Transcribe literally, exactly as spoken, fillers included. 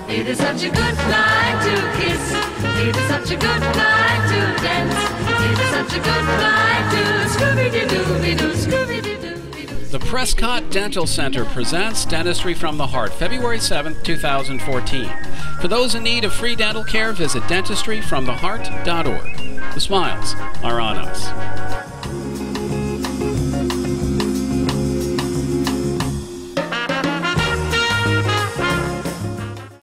It is such a good night to kiss. It is such a good night to dance. It is such a good night to Scooby-Doo-Doo-Doo, Scooby-Doo-Doo-Doo. The Prescott Dental Center presents Dentistry from the Heart, February seventh, two thousand fourteen. For those in need of free dental care, visit dentistry from the heart dot org. The smiles are on us.